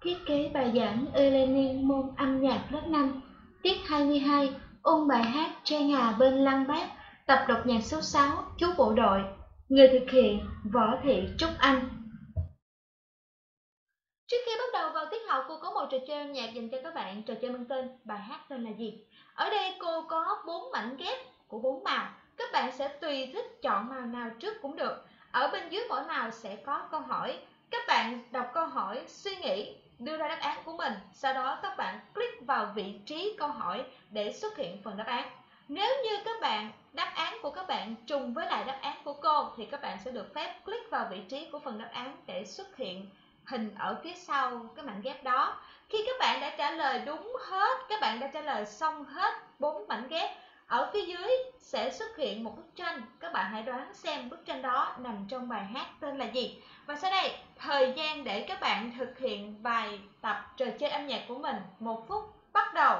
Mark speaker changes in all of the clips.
Speaker 1: Thiết kế bài giảng e-learning môn âm nhạc lớp 5, tiết 22, ôn bài hát Tre Ngà Bên Lăng Bác, tập đọc nhạc số 6, Chú Bộ Đội. Người thực hiện Võ Thị Trúc Anh. Trước khi bắt đầu vào tiết học, cô có một trò chơi âm nhạc dành cho các bạn. Trò chơi mang tên bài hát tên là gì? Ở đây cô có 4 mảnh ghép của 4 màu. Các bạn sẽ tùy thích chọn màu nào trước cũng được. Ở bên dưới mỗi màu sẽ có câu hỏi. Các bạn đọc câu hỏi, suy nghĩ, đưa ra đáp án của mình. Sau đó các bạn click vào vị trí câu hỏi để xuất hiện phần đáp án. Nếu như các bạn đáp án của các bạn trùng với lại đáp án của cô thì các bạn sẽ được phép click vào vị trí của phần đáp án để xuất hiện hình ở phía sau cái mảnh ghép đó. Khi các bạn đã trả lời đúng hết, các bạn đã trả lời xong hết 4 mảnh ghép, ở phía dưới sẽ xuất hiện một bức tranh. Các bạn hãy đoán xem bức tranh đó nằm trong bài hát tên là gì. Và sau đây, thời gian để các bạn thực hiện bài tập trò chơi âm nhạc của mình, 1 phút bắt đầu.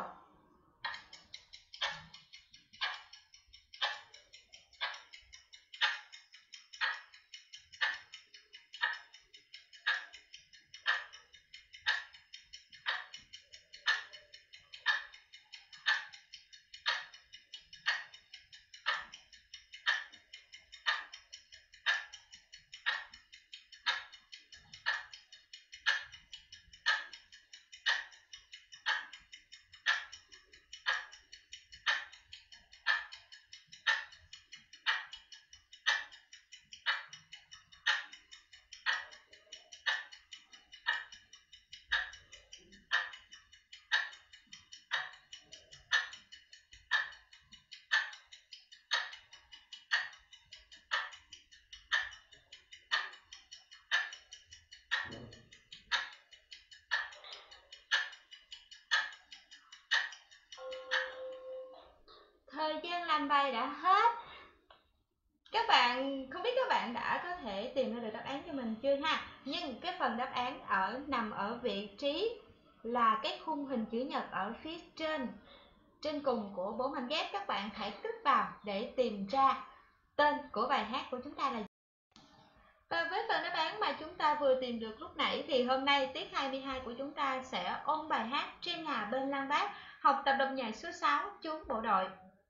Speaker 1: Thời gian làm bài đã hết. Các bạn không biết các bạn đã có thể tìm ra được đáp án cho mình chưa ha? Nhưng cái phần đáp án nằm ở vị trí là cái khung hình chữ nhật ở phía trên cùng của 4 mảnh ghép. Các bạn hãy click vào để tìm ra tên của bài hát của chúng ta là gì. Và với phần đáp án mà chúng ta vừa tìm được lúc nãy thì hôm nay tiết 22 của chúng ta sẽ ôn bài hát Tre Ngà Bên Lăng Bác, học tập đọc nhạc số 6, Chú Bộ Đội.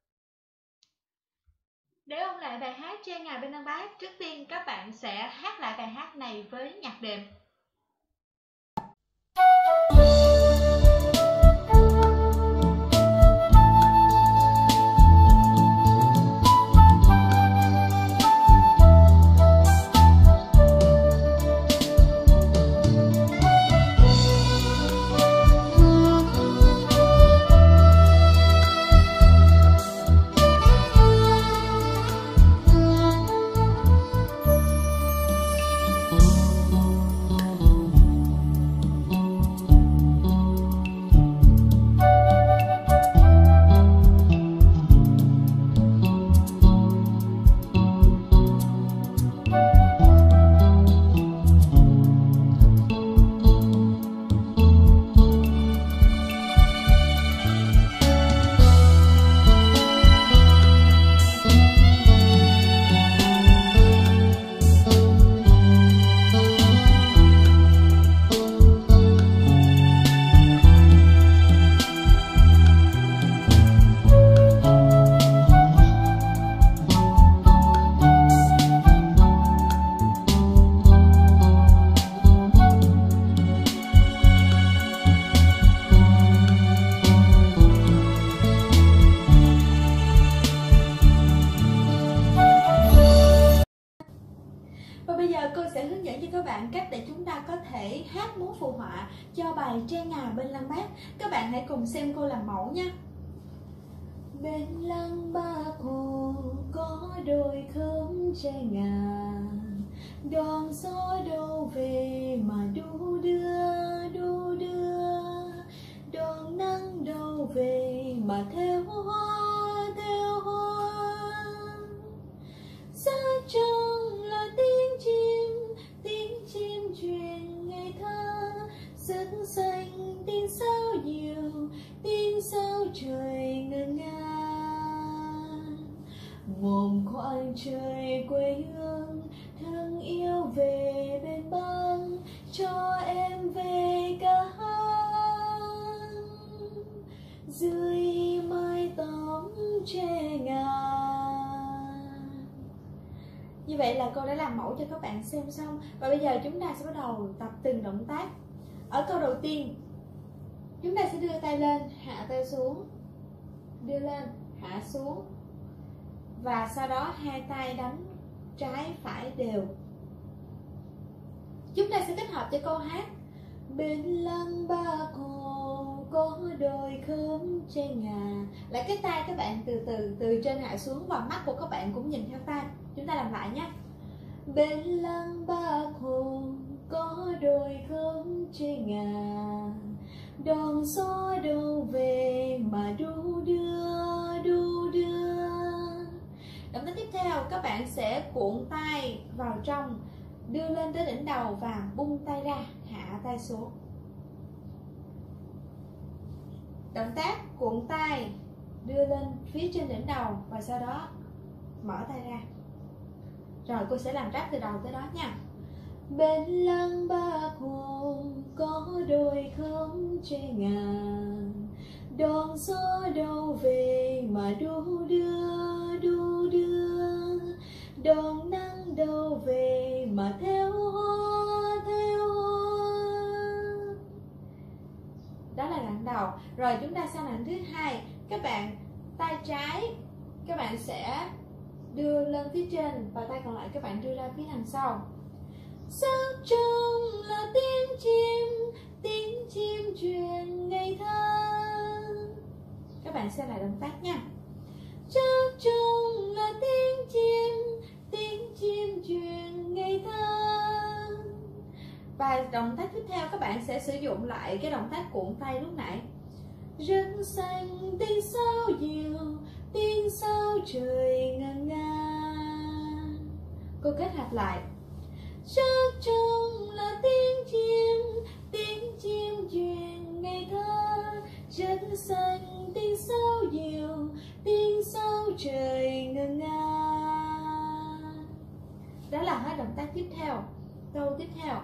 Speaker 1: Để ôn lại bài hát Tre Ngà Bên Lăng Bác, trước tiên các bạn sẽ hát lại bài hát này với nhạc đệm. Cô sẽ hướng dẫn cho các bạn cách để chúng ta có thể hát múa phù họa cho bài Tre Ngà Bên Lăng Bác. Các bạn hãy cùng xem cô làm mẫu nha. Bên lăng Bác Hồ có đôi khóm tre ngà, đón gió đâu về mà đu đưa, đón nắng đâu về mà theo hoa. Xa trăng là tiếng chim truyền ngày thơ, rất xanh tiếng sao nhiều, tiếng sao trời ngân nga. Mồm khoan trời quê hương, thương yêu về bên Bắc, cho em về cả
Speaker 2: Như vậy là cô đã làm mẫu cho các bạn xem xong. Và bây giờ chúng ta sẽ bắt đầu tập từng động tác. Ở câu đầu tiên, chúng ta sẽ đưa tay lên, hạ tay xuống, đưa lên, hạ xuống. Và sau đó hai tay đánh trái phải đều. Chúng ta sẽ kết hợp cho câu hát. Bên lăng Bác Hồ có đôi khóm tre ngà. Là cái tay các bạn từ từ trên hạ xuống, và mắt của các bạn cũng nhìn theo tay. Chúng ta làm lại nhé. Bên lăng Bác Hồ có đôi khóm tre ngà, đón gió đâu về mà đu đưa đu đưa. Động tác tiếp theo, các bạn sẽ cuộn tay vào trong, đưa lên tới đỉnh đầu và bung tay ra, hạ tay xuống. Động tác cuộn tay, đưa lên phía trên đỉnh đầu và sau đó mở tay ra. Rồi cô sẽ làm ráp từ đầu tới đó nha. Bên lăng Bác Hồ có đôi khóm tre ngà, đón gió đâu về mà đu đưa đu đưa, đón nắng đâu về mà theo hoa theo hoa. Đó là đoạn đầu. Rồi chúng ta sang đoạn thứ hai. Các bạn tay trái các bạn sẽ đưa lên phía trên và tay còn lại các bạn đưa ra phía đằng sau. Sắc trong là tiếng chim truyền ngây thơ. Các bạn xem lại động tác nha. Sắc trong là tiếng chim truyền ngây thơ. Và động tác tiếp theo các bạn sẽ sử dụng lại cái động tác cuộn tay lúc nãy. Rừng xanh tiếng sao diều, tiếng sao trời ngân nga. Cô kết hợp lại. Sắc trong là tiếng chim truyền ngây thơ. Rừng xanh tiếng sao diều, tiếng sao trời ngân nga. Đó là hết động tác tiếp theo. Câu tiếp theo.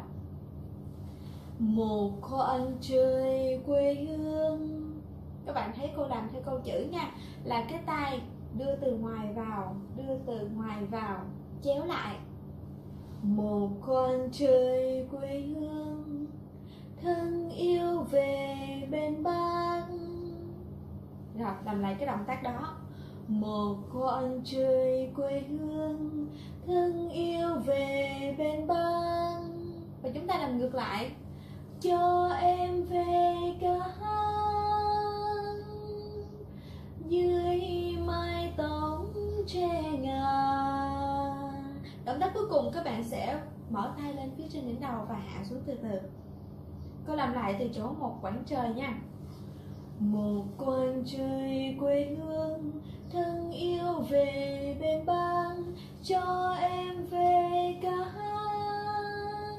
Speaker 2: Một khoảng trời quê hương. Các bạn thấy cô làm theo câu chữ nha. Là cái tay đưa từ ngoài vào, đưa từ ngoài vào, chéo lại. Một khoảng trời quê hương, thân yêu về bên Bác. Rồi làm lại cái động tác đó. Một khoảng trời quê hương, thân yêu về bên Bác. Và chúng ta làm ngược lại. Cho em về ca hát dưới mái tóc tre ngà. Động tác cuối cùng các bạn sẽ mở tay lên phía trên đỉnh đầu và hạ xuống từ từ. Cô làm lại từ chỗ một khoảng trời nha. Một khoảng trời quê hương, thân yêu về bên Bác. Cho em về ca hát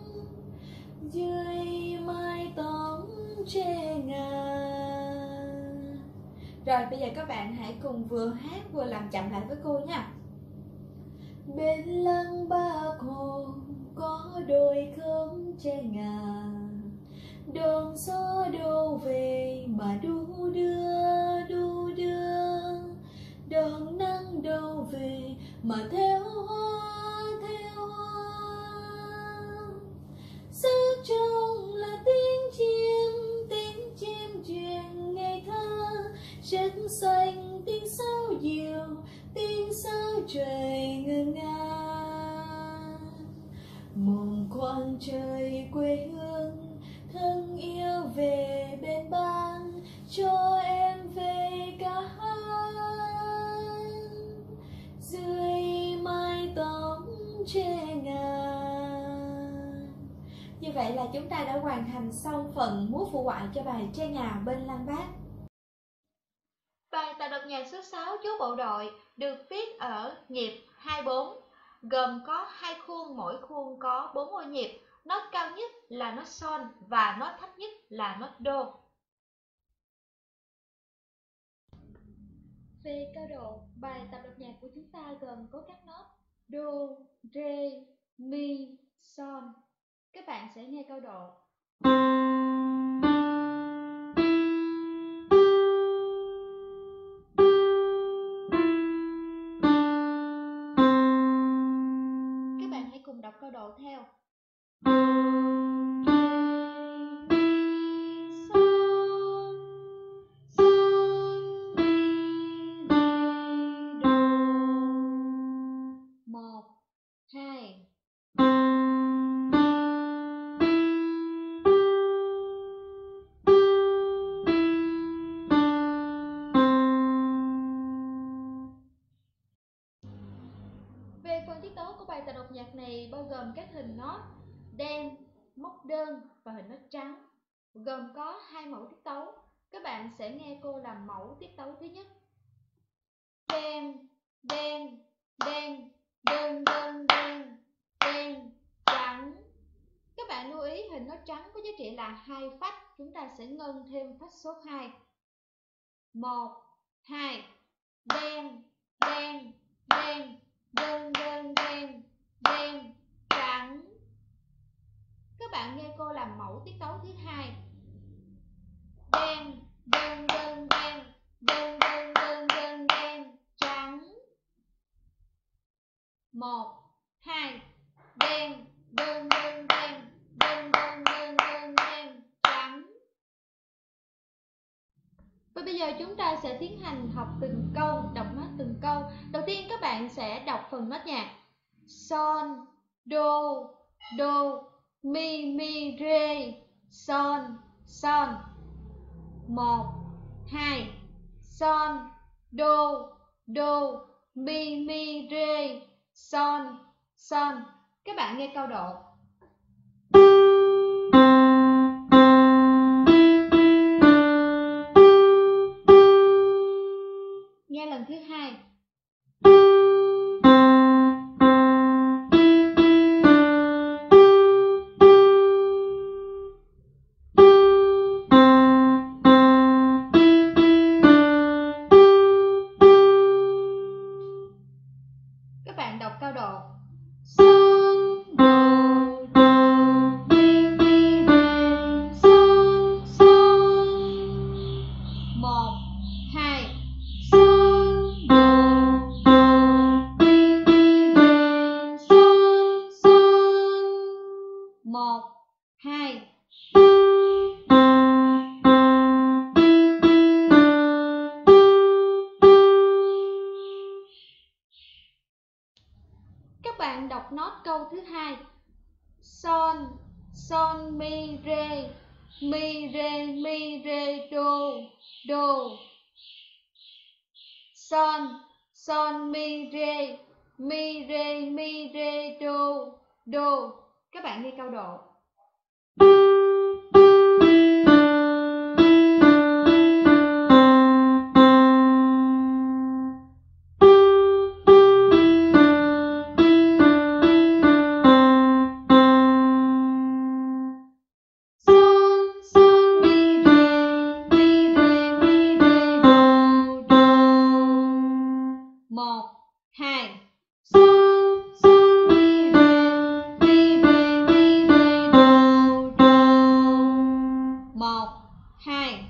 Speaker 2: dưới mái tóc tre ngà. Rồi bây giờ các bạn hãy cùng vừa hát vừa làm chậm lại với cô nha. Bên lăng Bác Hồ có đôi khóm tre ngà, đón gió đâu về mà đu đưa đu đưa, đón nắng đâu về mà theo hoa theo hoa. Sắc trong là tiếng chim truyền ngây thơ. Rừng xanh tiếng sao diều, tiếng sao trời ngân nga. Một khoảng trời quê hương, thân yêu về bên Bác. Cho em về ca hát dưới mái tóc tre ngà. Như vậy là chúng ta đã hoàn thành xong phần múa phụ họa cho bài Tre Ngà bên Lăng Bác.
Speaker 1: Bài tập đọc nhạc số 6 Chú Bộ Đội được viết ở nhịp 24, gồm có 2 khuôn, mỗi khuôn có 4 ô nhịp. Nốt cao nhất là nốt son và nốt thấp nhất là nốt đô. Về cao độ, bài tập đọc nhạc của chúng ta gồm có các nốt đô, rê, mi, son. Các bạn sẽ nghe cao độ. độ theo. Một, hai. Về phần tiết tấu của bài tập đọc nhạc này bao gồm các hình nốt đen, móc đơn và hình nốt trắng, gồm có 2 mẫu tiết tấu. Các bạn sẽ nghe cô làm mẫu tiết tấu thứ nhất. Đen, đen, đen, đơn, đơn, đen, đen, trắng. Các bạn lưu ý hình nốt trắng có giá trị là 2 phách, chúng ta sẽ ngân thêm phách số 2. 1, 2, đen, đen, đen, đơn, đơn, đen, đen, trắng. Các bạn nghe cô làm mẫu tiết tấu thứ hai. Đen, đơn, đơn, đen, đơn, đơn, đơn, đơn, đen, trắng. 1, 2, đen, đơn, đơn, đen, đơn, đơn, đơn, đơn, đen, trắng. Và bây giờ chúng ta sẽ tiến hành học từng câu, đọc nốt từng câu. Đầu tiên các bạn sẽ đọc phần nốt nhạc. Son, do, do, mi, re, son, son. 1, 2, son, do, mi, re, son, son. Các bạn nghe câu độ. Nghe lần thứ hai. Các bạn đọc cao độ. Son, do, mi, re, son, son. 1, 2, son, do, mi, re, son, son. 1, 2. Các bạn đọc nốt câu thứ hai. Son, son, mi, re, do, do. Son, son, mi, re, do. Các bạn nghe câu độ. Một, hai. Son, son, mi, re, do, do. 1, 2.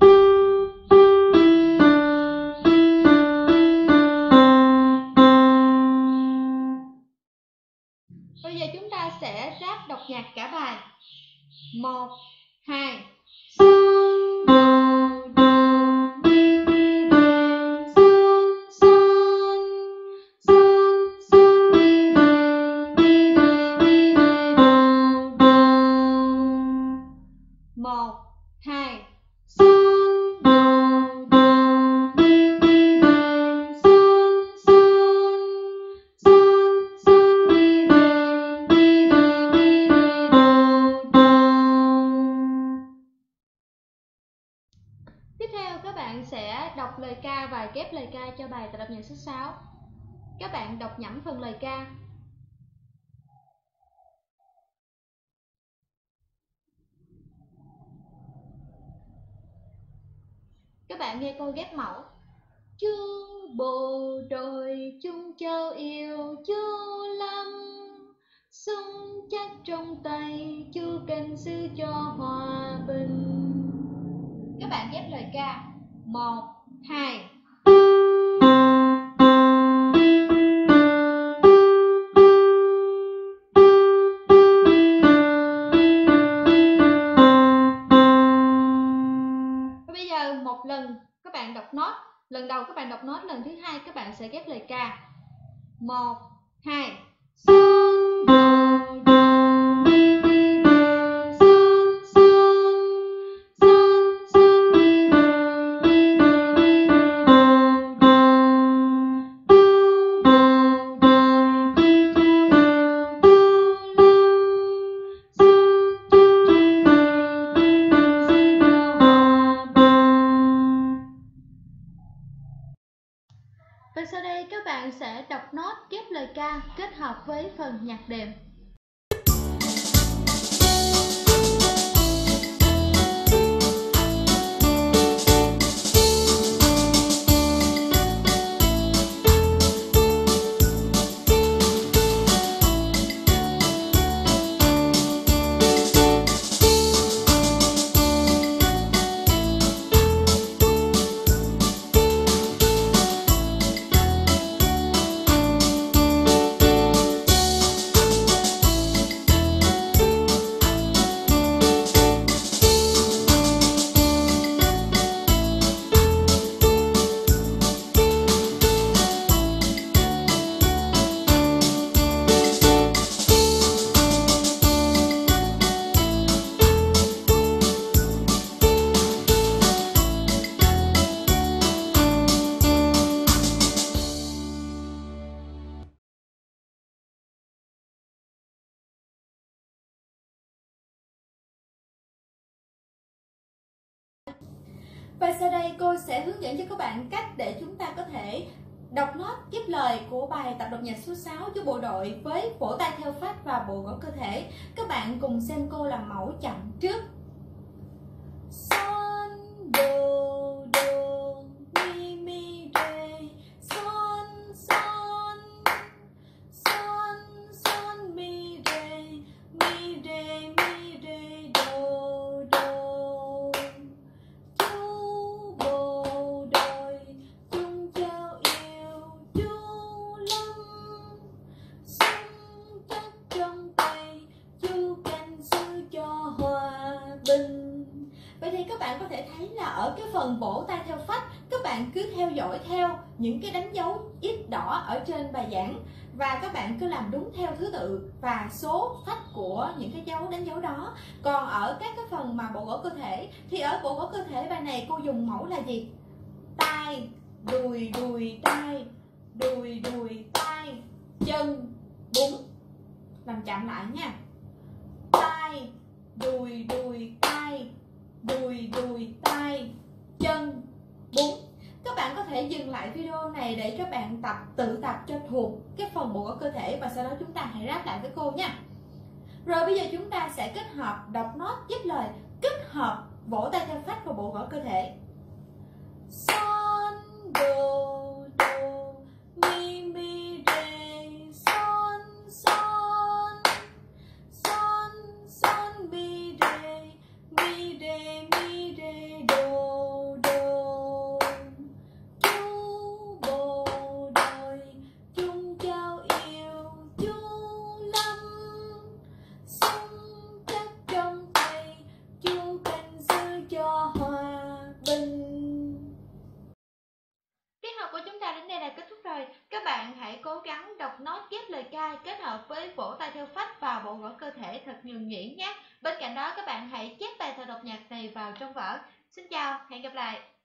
Speaker 1: Bây giờ chúng ta sẽ ráp đọc nhạc cả bài. 1, 2. Son, do, mi, re, son, son. Son, son, mi, re, do, do. 1, 2. Son, do, mi, re, son, son. Son, son, mi, re, do, do. Tiếp theo các bạn sẽ đọc lời ca và ghép lời ca cho bài tập đọc nhạc sách 6. Các bạn đọc nhẩm phần lời ca. Các bạn nghe cô ghép mẫu. Chú bộ đội chung châu yêu chú Lâm, súng chắc trong tay chú canh giữ cho hòa bình. Các bạn ghép lời ca. 1, 2. Lần đầu các bạn đọc nốt, lần thứ hai các bạn sẽ ghép lời ca. 1, 2. Và sau đây các bạn sẽ đọc nốt ghép lời ca kết hợp với phần nhạc đệm.
Speaker 2: Và sau đây cô sẽ hướng dẫn cho các bạn cách để chúng ta có thể đọc nốt ghép lời của bài tập đọc nhạc số 6 cho bộ đội với vỗ tay theo phách và bộ gõ cơ thể. Các bạn cùng xem cô làm mẫu chậm trước. Son, do, do, mi, mi, re, son, son, son, son, mi, re, mi, re, mi, re, do, do. Vậy thì các bạn có thể thấy là ở cái phần vỗ tay theo phách, các bạn cứ theo dõi theo những cái đánh dấu ít đỏ ở trên bài giảng và các bạn cứ làm đúng theo thứ tự và số phách của những cái đánh dấu đó. Còn ở các cái phần mà bộ gõ cơ thể thì ở bộ gõ cơ thể bài này cô dùng mẫu là gì? Tai, đùi, đùi, tai, đùi, đùi, tai, chân, búng. Làm chậm lại nha. Tai, đùi, đùi, tai, đùi, đùi, tai, chân, búng. Các bạn có thể dừng lại video này để các bạn tự tập cho thuộc cái phần bộ gõ cơ thể và sau đó chúng ta hãy ráp lại với cô nha. Rồi bây giờ chúng ta sẽ kết hợp đọc nốt ghép lời, kết hợp vỗ tay theo phách và bộ gõ cơ thể. Son, do, do, mi, mi, re, son, son, son, son, mi, re, mi, re, mi, re, do, do. Chú bộ đội chung trao yêu chú Lâm, súng chắc trong tay chú canh giữ cho hòa bình.
Speaker 1: Tiết học của chúng ta đến đây là kết thúc rồi. Các bạn hãy cố gắng đọc nốt ghép lời ca kết hợp với vỗ tay theo phách và bộ gõ cơ thể thật nhuần nhuyễn nhé. Bên cạnh đó các bạn hãy chép bài thơ đọc nhạc này vào trong vở. Xin chào, hẹn gặp lại.